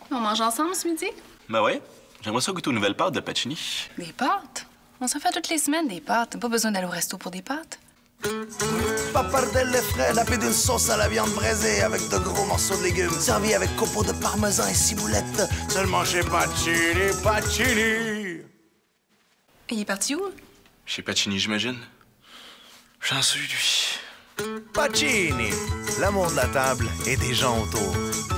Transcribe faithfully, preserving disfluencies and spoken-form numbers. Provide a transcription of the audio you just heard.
On mange ensemble ce midi? Ben ouais. J'aimerais ça goûter aux nouvelles pâtes de Pacini. Des pâtes? On s'en fait toutes les semaines, des pâtes. T'as pas besoin d'aller au resto pour des pâtes. Pappardelle frais, napé d'une sauce à la viande braisée avec de gros morceaux de légumes, servi avec copeaux de parmesan et ciboulette. Seulement chez Pacini, Pacini. Il est parti où? Chez Pacini, j'imagine. J'en suis, lui. Pacini, l'amour de la table et des gens autour.